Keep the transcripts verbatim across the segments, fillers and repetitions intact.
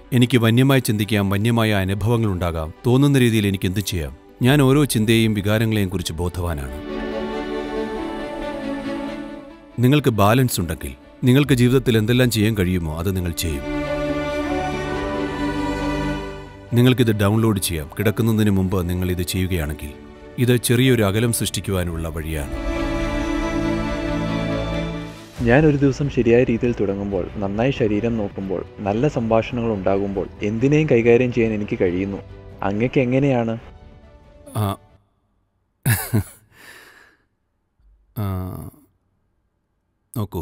എനിക്ക് വന്യമായി ചിന്തിക്കാം, വന്യമായ അനുഭവങ്ങളുണ്ടാകാം, തോന്നുന്ന രീതിയിൽ എനിക്ക് എന്തു ചെയ്യാം. ഞാൻ ഓരോ ചിന്തയെയും വികാരങ്ങളെയും കുറിച്ച് ബോധവാനാണ്. നിങ്ങൾക്ക് ബാലൻസ് ഉണ്ടെങ്കിൽ നിങ്ങൾക്ക് ജീവിതത്തിൽ എന്തെല്ലാം ചെയ്യാൻ കഴിയുമോ അത് നിങ്ങൾ ചെയ്യും. നിങ്ങൾക്കിത് ഡൗൺലോഡ് ചെയ്യാം. കിടക്കുന്നതിന് മുമ്പ് നിങ്ങൾ ഇത് ചെയ്യുകയാണെങ്കിൽ ഇത് ചെറിയൊരു അകലം സൃഷ്ടിക്കുവാനുള്ള വഴിയാണ്. ഞാൻ ഒരു ദിവസം ശരിയായ രീതിയിൽ തുടങ്ങുമ്പോൾ, നന്നായി ശരീരം നോക്കുമ്പോൾ, നല്ല സംഭാഷണങ്ങൾ ഉണ്ടാകുമ്പോൾ എന്തിനേയും കൈകാര്യം ചെയ്യാൻ എനിക്ക് കഴിയുന്നു. അങ്ങക്ക് എങ്ങനെയാണ്? നോക്കൂ,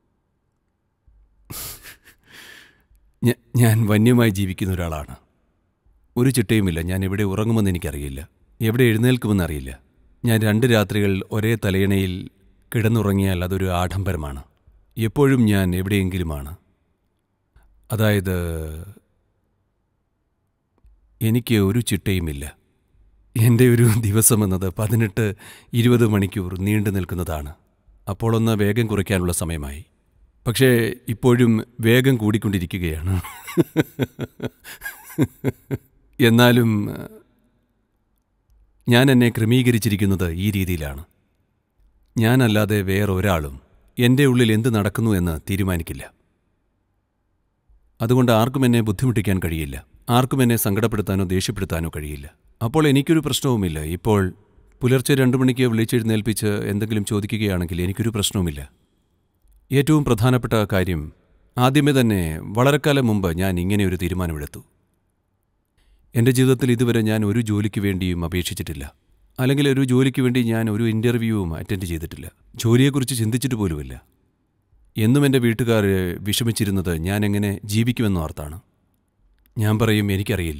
ഞാൻ വന്യമായി ജീവിക്കുന്ന ഒരാളാണ്. ഒരു ചിട്ടയുമില്ല. ഞാൻ എവിടെ ഉറങ്ങുമെന്ന് എനിക്കറിയില്ല, എവിടെ എഴുന്നേൽക്കുമെന്നറിയില്ല. ഞാൻ രണ്ട് രാത്രികൾ ഒരേ തലയിണയിൽ കിടന്നുറങ്ങിയാൽ അതൊരു ആഡംബരമാണ്. എപ്പോഴും ഞാൻ എവിടെയെങ്കിലുമാണ്. അതായത് എനിക്ക് ഒരു ചിട്ടയുമില്ല. എൻ്റെ ഒരു ദിവസമെന്നത് പതിനെട്ട് ഇരുപത് മണിക്കൂർ നീണ്ടു നിൽക്കുന്നതാണ്. അപ്പോളൊന്ന് വേഗം കുറയ്ക്കാനുള്ള സമയമായി. പക്ഷേ ഇപ്പോഴും വേഗം കൂടിക്കൊണ്ടിരിക്കുകയാണ്. എന്നാലും ഞാൻ എന്നെ ക്രമീകരിച്ചിരിക്കുന്നത് ഈ രീതിയിലാണ്. ഞാനല്ലാതെ വേറൊരാളും എൻ്റെ ഉള്ളിൽ എന്ത് നടക്കുന്നു എന്ന് തീരുമാനിക്കില്ല. അതുകൊണ്ട് ആർക്കും എന്നെ ബുദ്ധിമുട്ടിക്കാൻ കഴിയില്ല. ആർക്കും എന്നെ സങ്കടപ്പെടുത്താനോ ദേഷ്യപ്പെടുത്താനോ കഴിയില്ല. അപ്പോൾ എനിക്കൊരു പ്രശ്നവുമില്ല. ഇപ്പോൾ പുലർച്ചെ രണ്ടു മണിക്ക് വിളിച്ചെഴുന്നേൽപ്പിച്ച് എന്തെങ്കിലും ചോദിക്കുകയാണെങ്കിൽ എനിക്കൊരു പ്രശ്നവുമില്ല. ഏറ്റവും പ്രധാനപ്പെട്ട കാര്യം, ആദ്യമേ തന്നെ വളരെക്കാലം മുമ്പ് ഞാൻ ഇങ്ങനെയൊരു തീരുമാനമെടുത്തു. എൻ്റെ ജീവിതത്തിൽ ഇതുവരെ ഞാൻ ഒരു ജോലിക്ക് വേണ്ടിയും അപേക്ഷിച്ചിട്ടില്ല. അല്ലെങ്കിൽ ഒരു ജോലിക്ക് വേണ്ടി ഞാൻ ഒരു ഇൻ്റർവ്യൂവും അറ്റൻഡ് ചെയ്തിട്ടില്ല. ജോലിയെക്കുറിച്ച് ചിന്തിച്ചിട്ട് പോലുമില്ല. എന്നും എൻ്റെ വീട്ടുകാർ വിഷമിച്ചിരുന്നത് ഞാൻ എങ്ങനെ ജീവിക്കുമെന്നോർത്താണ്. ഞാൻ പറയും, എനിക്കറിയില്ല.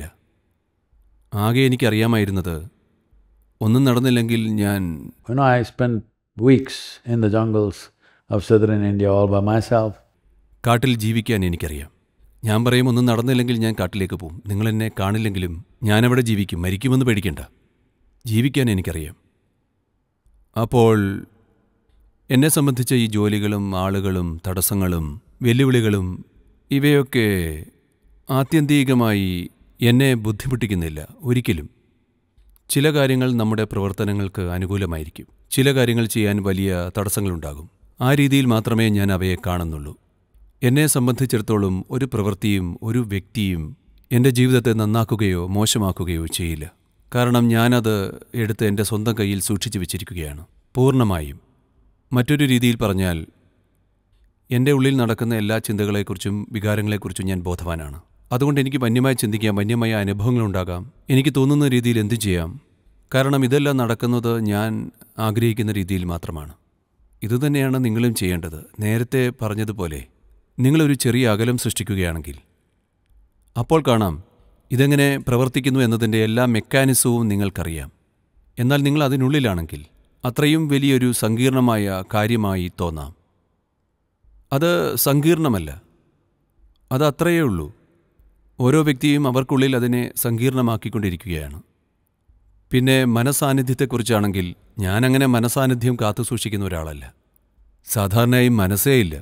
ആകെ എനിക്കറിയാമായിരുന്നത് ഒന്നും നടന്നില്ലെങ്കിൽ ഞാൻ You know, I spent weeks in the jungles of southern India all by myself. കാട്ടിൽ ജീവിക്കാൻ എനിക്കറിയാം. ഞാൻ പറയും, ഒന്നും നടന്നില്ലെങ്കിൽ ഞാൻ കാട്ടിലേക്ക് പോകും. നിങ്ങളെന്നെ കാണില്ലെങ്കിലും ഞാനവിടെ ജീവിക്കും. മരിക്കുമെന്ന് പേടിക്കണ്ട. ജീവിക്കാൻ എനിക്കറിയാം. അപ്പോൾ എന്നെ സംബന്ധിച്ച ഈ ജോലികളും ആളുകളും തടസ്സങ്ങളും വെല്ലുവിളികളും ഇവയൊക്കെ ആത്യന്തികമായി എന്നെ ബുദ്ധിമുട്ടിക്കുന്നില്ല ഒരിക്കലും. ചില കാര്യങ്ങൾ നമ്മുടെ പ്രവർത്തനങ്ങൾക്ക് അനുകൂലമായിരിക്കും. ചില കാര്യങ്ങൾ ചെയ്യാൻ വലിയ തടസ്സങ്ങളുണ്ടാകും. ആ രീതിയിൽ മാത്രമേ ഞാൻ അവയെ കാണുന്നുള്ളൂ. എന്നെ സംബന്ധിച്ചിടത്തോളം ഒരു പ്രവൃത്തിയും ഒരു വ്യക്തിയും എൻ്റെ ജീവിതത്തെ നന്നാക്കുകയോ മോശമാക്കുകയോ ചെയ്യില്ല. കാരണം ഞാനത് എടുത്ത് എൻ്റെ സ്വന്തം കയ്യിൽ സൂക്ഷിച്ചു വച്ചിരിക്കുകയാണ് പൂർണ്ണമായും. മറ്റൊരു രീതിയിൽ പറഞ്ഞാൽ, എൻ്റെ ഉള്ളിൽ നടക്കുന്ന എല്ലാ ചിന്തകളെക്കുറിച്ചും വികാരങ്ങളെക്കുറിച്ചും ഞാൻ ബോധവാനാണ്. അതുകൊണ്ട് എനിക്ക് വന്യമായി ചിന്തിക്കാം, വന്യമായ അനുഭവങ്ങളുണ്ടാകാം, എനിക്ക് തോന്നുന്ന രീതിയിൽ എന്തും ചെയ്യാം. കാരണം ഇതെല്ലാം നടക്കുന്നത് ഞാൻ ആഗ്രഹിക്കുന്ന രീതിയിൽ മാത്രമാണ്. ഇതുതന്നെയാണ് നിങ്ങളും ചെയ്യേണ്ടത്. നേരത്തെ പറഞ്ഞതുപോലെ നിങ്ങളൊരു ചെറിയ അകലം സൃഷ്ടിക്കുകയാണെങ്കിൽ അപ്പോൾ കാണാം ഇതെങ്ങനെ പ്രവർത്തിക്കുന്നു എന്നതിൻ്റെ എല്ലാ മെക്കാനിസവും നിങ്ങൾക്കറിയാം. എന്നാൽ നിങ്ങൾ അതിനുള്ളിലാണെങ്കിൽ അത്രയും വലിയൊരു സങ്കീർണമായ കാര്യമായി തോന്നാം. അത് സങ്കീർണമല്ല, അത് അത്രയേ ഉള്ളൂ. ഓരോ വ്യക്തിയും അവർക്കുള്ളിൽ അതിനെ സങ്കീർണമാക്കിക്കൊണ്ടിരിക്കുകയാണ്. പിന്നെ മനസാന്നിധ്യത്തെക്കുറിച്ചാണെങ്കിൽ ഞാനങ്ങനെ മനസാന്നിധ്യം കാത്തുസൂക്ഷിക്കുന്ന ഒരാളല്ല. സാധാരണയായി മനസ്സേ ഇല്ല.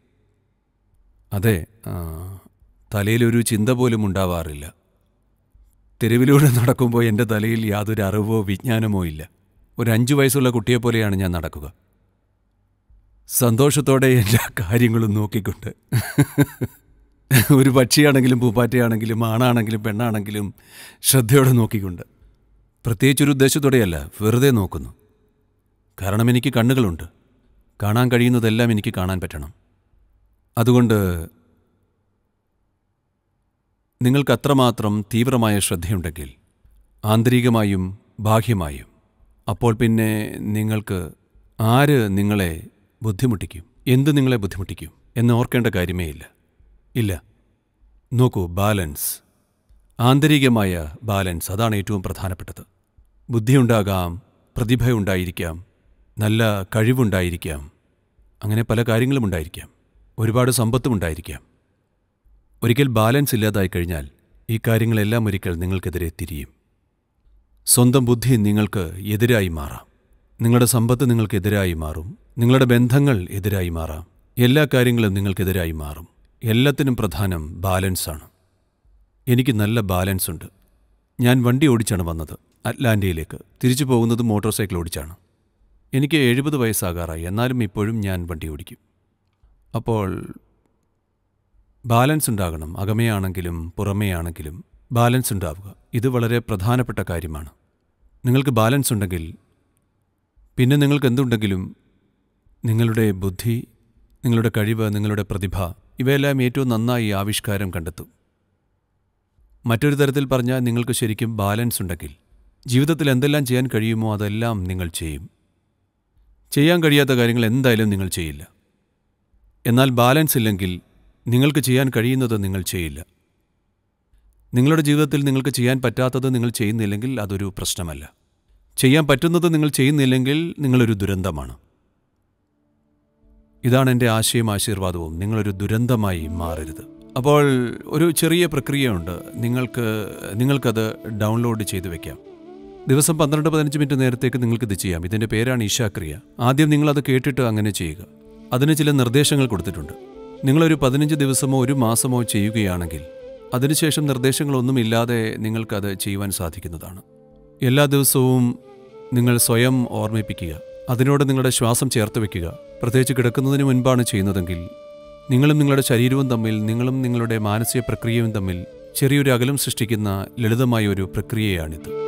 അതെ, തലയിലൊരു ചിന്ത പോലും ഉണ്ടാവാറില്ല. തെരുവിലൂടെ നടക്കുമ്പോൾ എൻ്റെ തലയിൽ യാതൊരു അറിവോ വിജ്ഞാനമോ ഇല്ല. ഒരു അഞ്ചു വയസ്സുള്ള കുട്ടിയെപ്പോലെയാണ് ഞാൻ നടക്കുക, സന്തോഷത്തോടെ എല്ലാ കാര്യങ്ങളും നോക്കിക്കൊണ്ട്. ഒരു പക്ഷിയാണെങ്കിലും പൂപ്പാറ്റയാണെങ്കിലും ആണാണെങ്കിലും പെണ്ണാണെങ്കിലും ശ്രദ്ധയോടെ നോക്കിക്കൊണ്ട്. പ്രത്യേകിച്ചൊരു ഉദ്ദേശത്തോടെയല്ല, വെറുതെ നോക്കുന്നു. കാരണം എനിക്ക് കണ്ണുകളുണ്ട്. കാണാൻ കഴിയുന്നതെല്ലാം എനിക്ക് കാണാൻ പറ്റണം. അതുകൊണ്ട് നിങ്ങൾക്കത്രമാത്രം തീവ്രമായ ശ്രദ്ധയുണ്ടെങ്കിൽ, ആന്തരികമായും ബാഹ്യമായും, അപ്പോൾ പിന്നെ നിങ്ങൾക്ക് ആര് നിങ്ങളെ ബുദ്ധിമുട്ടിക്കും, എന്ത് നിങ്ങളെ ബുദ്ധിമുട്ടിക്കും എന്ന് ഓർക്കേണ്ട കാര്യമേ ഇല്ല. ഇല്ല. നോക്കൂ, ബാലൻസ്, ആന്തരികമായ ബാലൻസ്, അതാണ് ഏറ്റവും പ്രധാനപ്പെട്ടത്. ബുദ്ധിയുണ്ടാകാം, പ്രതിഭയുണ്ടായിരിക്കാം, നല്ല കഴിവുണ്ടായിരിക്കാം, അങ്ങനെ പല കാര്യങ്ങളും ഉണ്ടായിരിക്കാം, ഒരുപാട് സമ്പത്തുമുണ്ടായിരിക്കാം. ഒരിക്കൽ ബാലൻസ് ഇല്ലാതായി കഴിഞ്ഞാൽ ഈ കാര്യങ്ങളെല്ലാം ഒരിക്കൽ നിങ്ങൾക്കെതിരെ തിരിയും. സ്വന്തം ബുദ്ധി നിങ്ങൾക്ക് എതിരായി മാറാം, നിങ്ങളുടെ സമ്പത്ത് നിങ്ങൾക്കെതിരായി മാറും, നിങ്ങളുടെ ബന്ധങ്ങൾ എതിരായി മാറാം, എല്ലാ കാര്യങ്ങളും നിങ്ങൾക്കെതിരായി മാറും. എല്ലാത്തിനും പ്രധാനം ബാലൻസാണ്. എനിക്ക് നല്ല ബാലൻസ് ഉണ്ട്. ഞാൻ വണ്ടി ഓടിച്ചാണ് വന്നത് അറ്റ്ലാന്റയിലേക്ക്. തിരിച്ചു പോകുന്നത് മോട്ടോർ സൈക്കിൾ ഓടിച്ചാണ്. എനിക്ക് എഴുപത് വയസ്സാകാറായി, എന്നാലും ഇപ്പോഴും ഞാൻ വണ്ടി ഓടിക്കും. അപ്പോൾ ബാലൻസ് ഉണ്ടാകണം. അകമയാണെങ്കിലും പുറമേയാണെങ്കിലും ബാലൻസ് ഉണ്ടാവുക. ഇത് വളരെ പ്രധാനപ്പെട്ട കാര്യമാണ്. നിങ്ങൾക്ക് ബാലൻസ് ഉണ്ടെങ്കിൽ പിന്നെ നിങ്ങൾക്ക് എന്തുണ്ടെങ്കിലും നിങ്ങളുടെ ബുദ്ധി, നിങ്ങളുടെ കഴിവ്, നിങ്ങളുടെ പ്രതിഭ ഇവയെല്ലാം ഏറ്റവും നന്നായി ആവിഷ്കാരം കണ്ടെത്തും. മറ്റൊരു തരത്തിൽ പറഞ്ഞാൽ നിങ്ങൾക്ക് ശരിക്കും ബാലൻസ് ഉണ്ടെങ്കിൽ ജീവിതത്തിൽ എന്തെല്ലാം ചെയ്യാൻ കഴിയുമോ അതെല്ലാം നിങ്ങൾ ചെയ്യും. ചെയ്യാൻ കഴിയാത്ത കാര്യങ്ങൾ എന്തായാലും നിങ്ങൾ ചെയ്യില്ല. എന്നാൽ ബാലൻസ് ഇല്ലെങ്കിൽ നിങ്ങൾക്ക് ചെയ്യാൻ കഴിയുന്നത് നിങ്ങൾ ചെയ്യില്ല. നിങ്ങളുടെ ജീവിതത്തിൽ നിങ്ങൾക്ക് ചെയ്യാൻ പറ്റാത്തത് നിങ്ങൾ ചെയ്യുന്നില്ലെങ്കിൽ അതൊരു പ്രശ്നമല്ല. ചെയ്യാൻ പറ്റുന്നത് നിങ്ങൾ ചെയ്യുന്നില്ലെങ്കിൽ നിങ്ങളൊരു ദുരന്തമാണ്. ഇതാണ് എൻ്റെ ആശയം, ആശീർവാദവും. നിങ്ങളൊരു ദുരന്തമായി മാറരുത്. അപ്പോൾ ഒരു ചെറിയ പ്രക്രിയയുണ്ട്. നിങ്ങൾക്ക് നിങ്ങൾക്കത് ഡൗൺലോഡ് ചെയ്ത് വെക്കാം. ദിവസം പന്ത്രണ്ട് പതിനഞ്ച് മിനിറ്റ് നേരത്തേക്ക് നിങ്ങൾക്കിത് ചെയ്യാം. ഇതിൻ്റെ പേരാണ് ഈശാക്രിയ. ആദ്യം നിങ്ങളത് കേട്ടിട്ട് അങ്ങനെ ചെയ്യുക. അതിന് ചില നിർദ്ദേശങ്ങൾ കൊടുത്തിട്ടുണ്ട്. നിങ്ങളൊരു പതിനഞ്ച് ദിവസമോ ഒരു മാസമോ ചെയ്യുകയാണെങ്കിൽ അതിനുശേഷം നിർദ്ദേശങ്ങളൊന്നുമില്ലാതെ നിങ്ങൾക്കത് ചെയ്യുവാൻ സാധിക്കുന്നതാണ്. എല്ലാ ദിവസവും നിങ്ങൾ സ്വയം ഓർമ്മിപ്പിക്കുക. അതിനോട് നിങ്ങളുടെ ശ്വാസം ചേർത്ത് വയ്ക്കുക. പ്രത്യേകിച്ച് കിടക്കുന്നതിന് മുൻപാണ് ചെയ്യുന്നതെങ്കിൽ നിങ്ങളും നിങ്ങളുടെ ശരീരവും തമ്മിൽ, നിങ്ങളും നിങ്ങളുടെ മാനസിക പ്രക്രിയയും തമ്മിൽ ചെറിയൊരു അകലം സൃഷ്ടിക്കുന്ന ലളിതമായ ഒരു പ്രക്രിയയാണിത്.